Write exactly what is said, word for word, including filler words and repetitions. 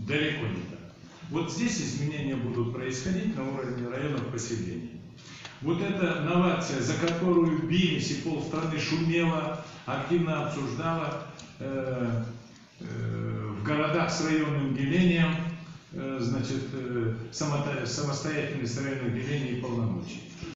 Далеко не так. Вот здесь изменения будут происходить на уровне районов поселений. Вот эта новация, за которую бились и полстраны шумела, активно обсуждала э, э, в городах с районным делением, э, значит, э, самостоятельность районных делений и полномочий.